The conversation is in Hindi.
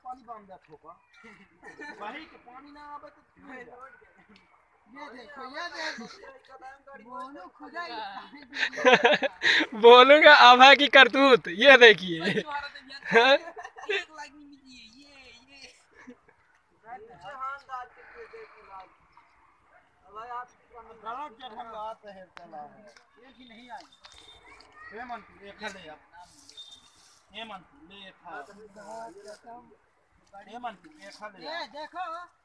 पानी बांध दे ठोका वही के पानी ना आवे तो ये देखो बोलू खुदा ही बोलूंगा आभा की करतूत ये देखिए। एक लाख नहीं मिली ये हां दाद के देखो भाई आप गलत जगह लगाते हैं चला ये भी नहीं आई हेमंत एक ले अपना हेमंत ले था हेमंत एक ले ये देखो